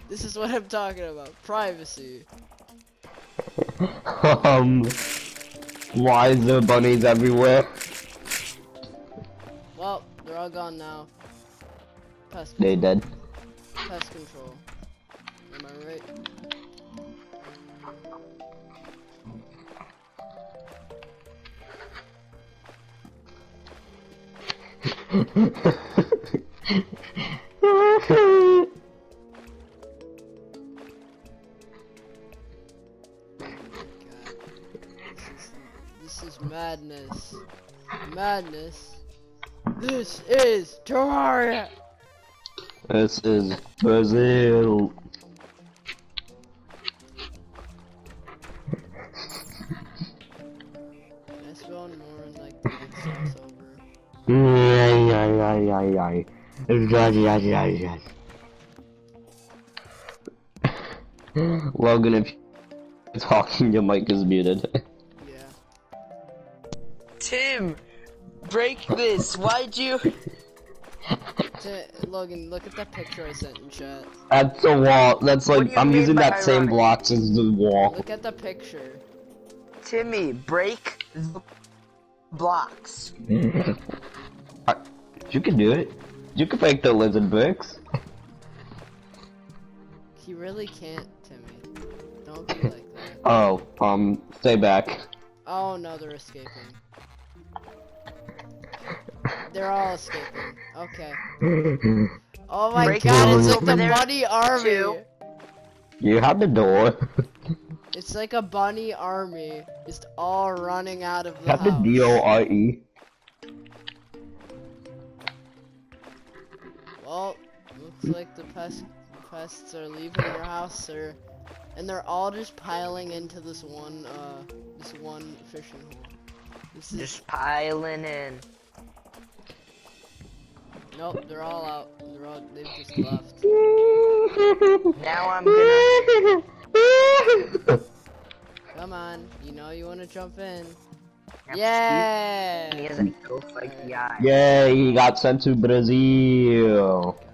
This is what I'm talking about. Privacy. Why is there bunnies everywhere? Well, they're all gone now. Pest They control. dead. Pest control. Am I right? This is madness. Madness. This is Terraria. This is Brazil. Can I spawn more and like the next stuff's over? Logan, if you're talking, your mic is muted. Yeah. Tim, break this. Why'd you? Logan, look at that picture I sent in chat. That's a wall. That's What like, do you I'm mean using by that same ironic? blocks as the wall. Look at the picture. Timmy, break the blocks. You can do it. You can break the lizard bricks. He really can't, Timmy. Don't be like that. Oh, stay back. Oh no, they're escaping. They're all escaping. Okay. Oh my Break god, those it's like over the there, bunny army. too. You have the door. It's like a bunny army, just all running out of the Have the house. DORE. Well, looks like the pests are leaving your house, sir, and they're all just piling into this one fishing hole. This is Just piling in. nope, they're all out. They've just left. Now I'm gonna. Come on, you know you want to jump in. He Yeah. has a ghost like the eye. Yay, he got sent to Brazil.